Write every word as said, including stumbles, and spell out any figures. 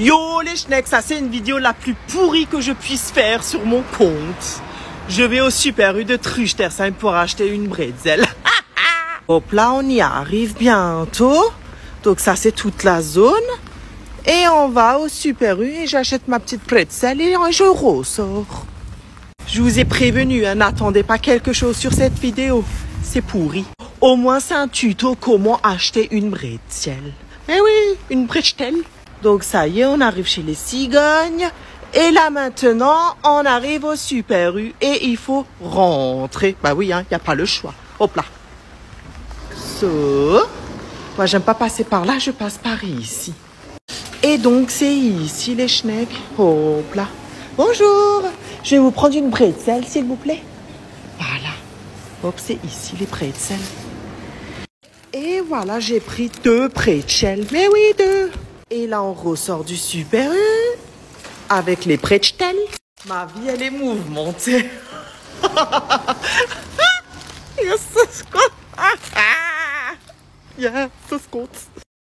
Yo les schnecks, ça c'est une vidéo la plus pourrie que je puisse faire sur mon compte. Je vais au Super U de Trüchtersheim pour acheter une bretzel. Hop là, on y arrive bientôt. Donc ça c'est toute la zone. Et on va au Super U et j'achète ma petite bretzel et je ressors. Je vous ai prévenu, hein, n'attendez pas quelque chose sur cette vidéo. C'est pourri. Au moins c'est un tuto comment acheter une bretzel. Eh oui, une bretzel. Donc ça y est, on arrive chez les cigognes. Et là maintenant, on arrive au Super U et il faut rentrer. Bah oui, hein, il n'y a pas le choix. Hop là. So. Moi, j'aime pas passer par là, je passe par ici. Et donc, c'est ici les schnecks. Hop là. Bonjour. Je vais vous prendre une bretzel, s'il vous plaît. Voilà. Hop, c'est ici les bretzels. Et voilà, j'ai pris deux bretzels. Mais oui, deux. Et là, on ressort du Super U avec les bretzels. Ma vie, elle est mouvementée. Yes, das kommt. Yes, das kommt.